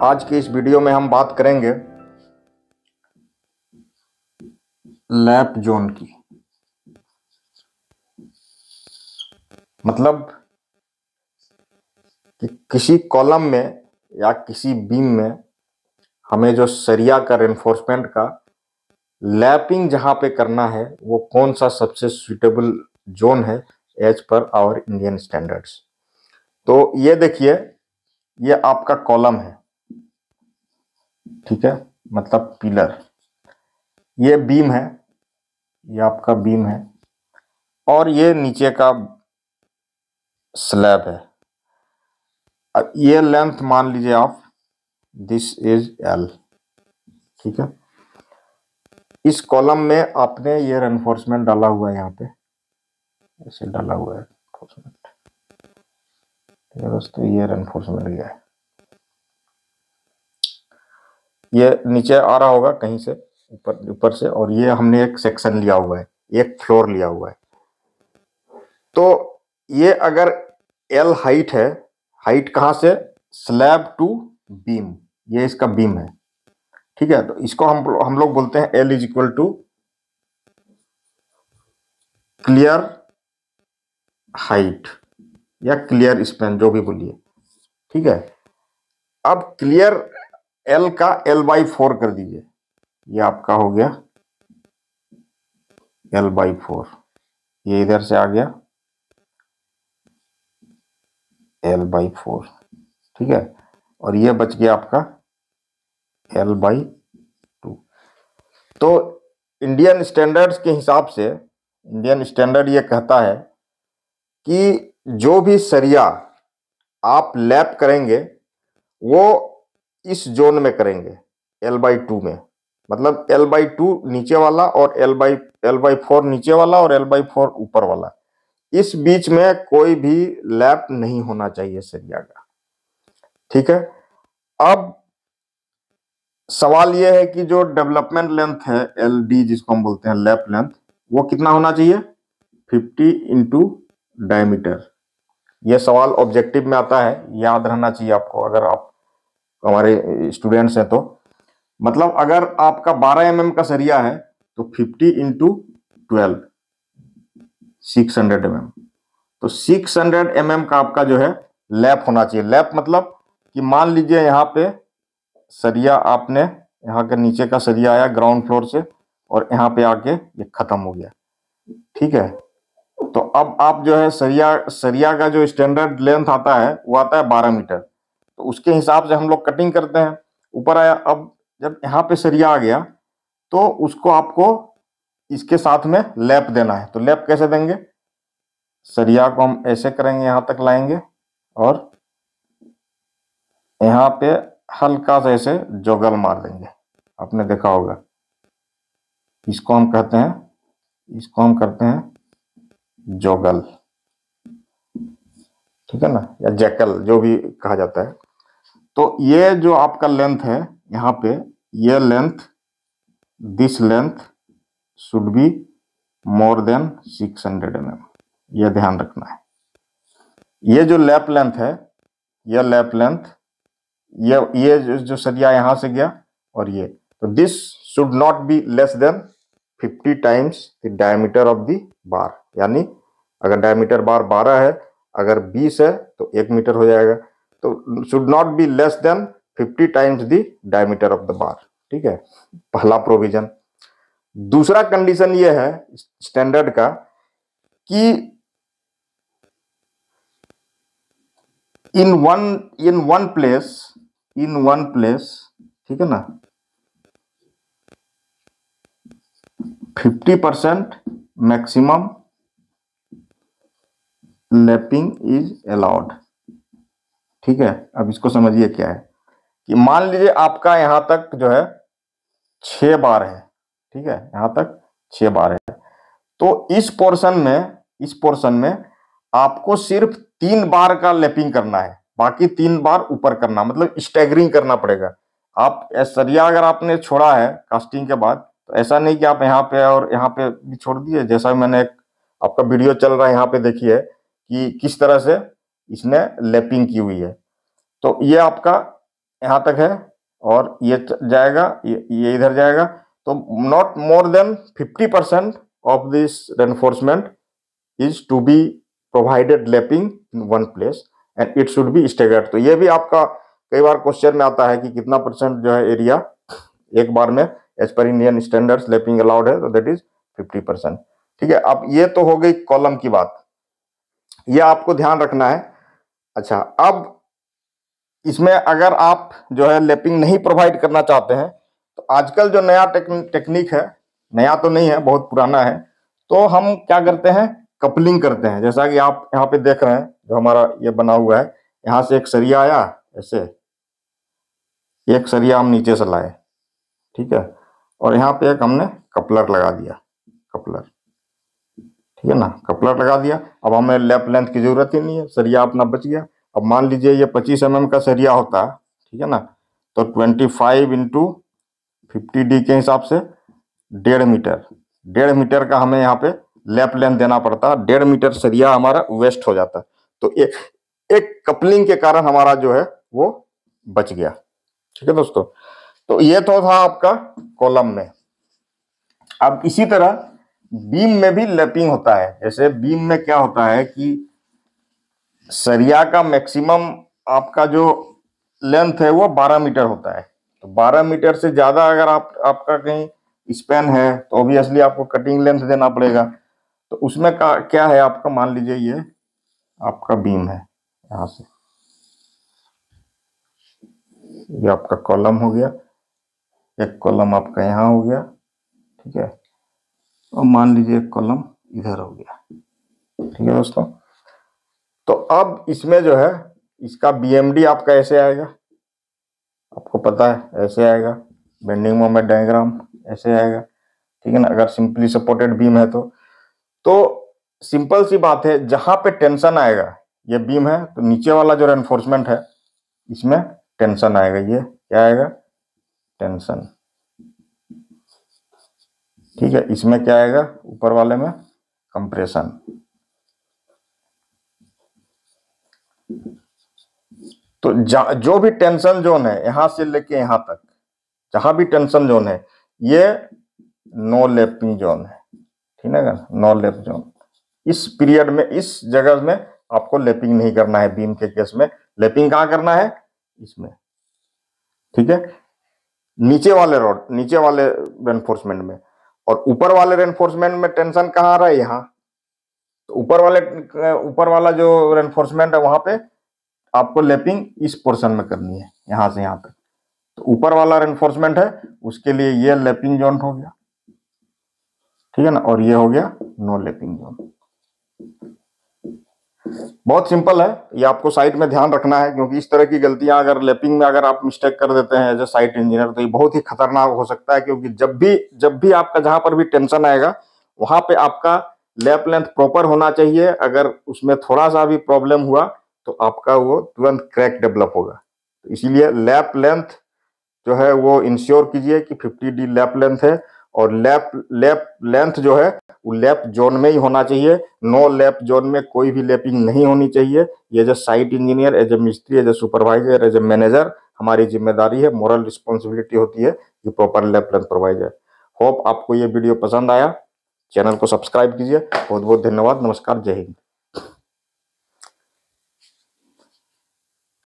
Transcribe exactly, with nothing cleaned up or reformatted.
आज की इस वीडियो में हम बात करेंगे लैप जोन की। मतलब कि किसी कॉलम में या किसी बीम में हमें जो सरिया का रेनफोर्समेंट का लैपिंग जहां पे करना है वो कौन सा सबसे सुटेबल जोन है as per our Indian standards. तो ये देखिए, ये आपका कॉलम है, ठीक है, मतलब पिलर। ये बीम है, ये आपका बीम है, और ये नीचे का स्लैब है। अब ये लेंथ मान लीजिए आप, दिस इज एल, ठीक है। इस कॉलम में आपने ये रेनफोर्समेंट डाला हुआ है, यहाँ पे ऐसे डाला हुआ है रेनफोर्समेंट, ठीक है दोस्तों। ये रेनफोर्समेंट गया है, ये नीचे आ रहा होगा कहीं से ऊपर ऊपर से, और ये हमने एक सेक्शन लिया हुआ है, एक फ्लोर लिया हुआ है। तो ये अगर एल हाइट है, हाइट कहाँ से, स्लैब टू बीम, ये इसका बीम है, ठीक है। तो इसको हम हम लोग बोलते हैं L is equal to clear height या क्लियर स्पैन, जो भी बोलिए, ठीक है। अब क्लियर एल का एल बाई फोर कर दीजिए, ये आपका हो गया एल बाई फोर, ये इधर से आ गया एल बाई फोर, ठीक है। और ये बच गया आपका एल बाई टू। तो इंडियन स्टैंडर्ड्स के हिसाब से, इंडियन स्टैंडर्ड ये कहता है कि जो भी सरिया आप लैप करेंगे वो इस जोन में करेंगे, एल बाई टू में। मतलब एल बाई टू नीचे वाला और L by L by four नीचे वाला और एल बाई फोर ऊपर वाला, इस बीच में कोई भी लैप नहीं होना चाहिए सरिया का, ठीक है। अब सवाल यह है कि जो डेवलपमेंट लेंथ है एल डी, जिसको हम बोलते हैं लैप लेंथ, वो कितना होना चाहिए, फिफ्टी इंटू डायमीटर। यह सवाल ऑब्जेक्टिव में आता है, याद रहना चाहिए आपको, अगर आप हमारे स्टूडेंट्स हैं तो। मतलब अगर आपका बारह एम एम का सरिया है तो fifty into twelve, six hundred M M, तो सिक्स हंड्रेड एम एम का आपका जो है लैप होना चाहिए। लैप मतलब कि मान लीजिए यहाँ पे सरिया आपने, यहाँ के नीचे का सरिया आया ग्राउंड फ्लोर से और यहाँ पे आके ये खत्म हो गया, ठीक है। तो अब आप जो है सरिया सरिया का जो स्टैंडर्ड लेंथ आता है वो आता है बारह मीटर, तो उसके हिसाब से हम लोग कटिंग करते हैं। ऊपर आया, अब जब यहाँ पे सरिया आ गया तो उसको आपको इसके साथ में लैप देना है। तो लैप कैसे देंगे, सरिया को हम ऐसे करेंगे, यहाँ तक लाएंगे और यहाँ पे हल्का सा ऐसे जोगल मार देंगे, आपने देखा होगा। इसको हम कहते हैं, इसको हम करते हैं जोगल, ठीक है ना, या जैकल, जो भी कहा जाता है। तो ये जो आपका लेंथ है यहाँ पे, ये length, this length should be more than six hundred M M, ये ध्यान रखना है। ये जो लैप लेंथ है, ये लैप लेंथ, ये ये जो, जो सरिया यहाँ से गया और ये, तो this should not be less than fifty times the diameter of the bar. यानी अगर डायमीटर बार बारह है, अगर बीस है तो एक मीटर हो जाएगा, तो should not be less than fifty times the diameter of the bar, ठीक है, पहला प्रोविजन। दूसरा कंडीशन ये है स्टैंडर्ड का कि in one in one place in one place ठीक है ना, fifty percent maximum lapping is allowed, ठीक है। अब इसको समझिए क्या है कि मान लीजिए आपका यहां तक जो है छह बार है, ठीक है, यहां तक छह बार है, तो इस पोर्शन में इस पोर्शन में आपको सिर्फ तीन बार का लैपिंग करना है, बाकी तीन बार ऊपर करना, मतलब स्टैगरिंग करना पड़ेगा। आप सरिया अगर आपने छोड़ा है कास्टिंग के बाद, तो ऐसा नहीं कि आप यहाँ पे और यहाँ पे भी छोड़ दिए। जैसा मैंने एक आपका वीडियो चल रहा है, यहाँ पे देखिए कि किस तरह से इसने लैपिंग की हुई है। तो ये आपका यहाँ तक है और ये जाएगा, ये, ये इधर जाएगा। तो not more than fifty percent of this reinforcement is to be provided lapping in one place and it should be staggered. तो ये भी आपका कई बार क्वेश्चन में आता है कि कितना परसेंट जो है एरिया एक बार में as per Indian standards lapping allowed है, तो दैट इज फिफ्टी परसेंट। ठीक है, अब ये तो हो गई कॉलम की बात, ये आपको ध्यान रखना है। अच्छा, अब इसमें अगर आप जो है लैपिंग नहीं प्रोवाइड करना चाहते हैं तो आजकल जो नया टेक्निक है, नया तो नहीं है, बहुत पुराना है, तो हम क्या करते हैं, कपलिंग करते हैं। जैसा कि आप यहाँ पे देख रहे हैं, जो हमारा ये बना हुआ है, यहाँ से एक सरिया आया ऐसे, एक सरिया हम नीचे से लाए, ठीक है, और यहाँ पे एक हमने कपलर लगा दिया, कपलर, ठीक है ना, कपलर लगा दिया। अब हमें लैप लेंथ की जरूरत ही नहीं है, सरिया अपना बच गया। अब मान लीजिए ये पच्चीस एम एम का सरिया होता है, ठीक है ना, तो twenty five into fifty D के हिसाब से डेढ़ मीटर, डेढ़ मीटर का हमें यहाँ पे लैप लेंथ देना पड़ता है। डेढ़ मीटर सरिया हमारा वेस्ट हो जाता है। तो एक एक कपलिंग के कारण हमारा जो है वो बच गया। ठीक है दोस्तों, तो ये तो था आपका कॉलम में। अब इसी तरह बीम में भी लैपिंग होता है। जैसे बीम में क्या होता है कि सरिया का मैक्सिमम आपका जो लेंथ है वो बारह मीटर होता है। तो बारह मीटर से ज्यादा अगर आप आपका कहीं स्पैन है तो ऑब्वियसली आपको कटिंग लेंथ देना पड़ेगा। तो उसमें का क्या है आपका, मान लीजिए ये आपका बीम है, यहाँ से ये आपका कॉलम हो गया, एक कॉलम आपका यहाँ हो गया, ठीक है, और मान लीजिए एक कॉलम इधर हो गया। ठीक है दोस्तों, तो अब इसमें जो है इसका बीएमडी आपका ऐसे आएगा, आपको पता है ऐसे आएगा, बेंडिंग मोमेंट डायग्राम ऐसे आएगा। ठीक है ना, अगर सिंपली सपोर्टेड बीम है तो तो सिंपल सी बात है, जहां पे टेंशन आएगा, ये बीम है तो नीचे वाला जो रेनफोर्समेंट है इसमें टेंशन आएगा। ये क्या आएगा, टेंशन। ठीक है, इसमें क्या आएगा, ऊपर वाले में कंप्रेशन। तो जो भी टेंशन जोन है यहां से लेके यहां तक, जहां भी टेंशन जोन है ये नो लैपिंग जोन है। ठीक है ना, नो लैप जोन। इस पीरियड में, इस जगह में आपको लैपिंग नहीं करना है। बीम के केस में लैपिंग कहां करना है, इसमें। ठीक है, नीचे वाले रोड, नीचे वाले रेनफोर्समेंट में, और ऊपर वाले रेनफोर्समेंट में टेंशन कहां आ रहा है, यहाँ। तो ऊपर वाले ऊपर वाला जो रेनफोर्समेंट है वहां पे आपको लैपिंग इस पोर्शन में करनी है, यहां से यहां तक। तो ऊपर वाला रेनफोर्समेंट है उसके लिए ये लैपिंग जोन हो गया, ठीक है ना, और ये हो गया नो लैपिंग जोन। बहुत सिंपल है, ये आपको साइट में ध्यान रखना है, क्योंकि इस तरह की गलतियां अगर लैपिंग में अगर आप मिस्टेक कर देते हैं एज ए साइट इंजीनियर तो ये बहुत ही खतरनाक हो सकता है। क्योंकि जब भी जब भी आपका जहां पर भी टेंशन आएगा वहां पे आपका लैप लेंथ प्रॉपर होना चाहिए। अगर उसमें थोड़ा सा भी प्रॉब्लम हुआ तो आपका वो तुरंत क्रैक डेवलप होगा। तो इसीलिए लैप लेंथ जो है वो इंश्योर कीजिए कि फिफ्टी डी लैप लेंथ है, और लैप लैप लेंथ जो है वो लैप जोन में ही होना चाहिए। नो लैप जोन में कोई भी लैपिंग नहीं होनी चाहिए। ये as a site engineer, as a मिस्त्री, as a supervisor, as a manager हमारी जिम्मेदारी है, मोरल रिस्पॉन्सिबिलिटी होती है कि प्रॉपर लैप लेंथ प्रोवाइड है। होप आपको ये वीडियो पसंद आया। चैनल को सब्सक्राइब कीजिए। बहुत बहुत धन्यवाद। नमस्कार, जय हिंद।